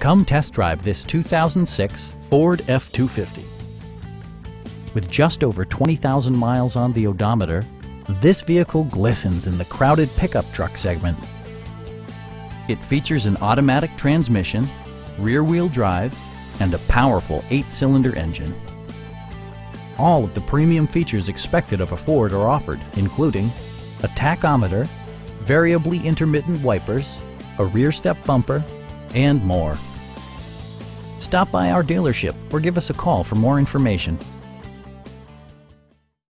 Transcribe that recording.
Come test drive this 2006 Ford F-250. With just over 20,000 miles on the odometer, this vehicle glistens in the crowded pickup truck segment. It features an automatic transmission, rear-wheel drive, and a powerful 8-cylinder engine. All of the premium features expected of a Ford are offered, including a tachometer, variably intermittent wipers, a rear step bumper, and more. Stop by our dealership or give us a call for more information.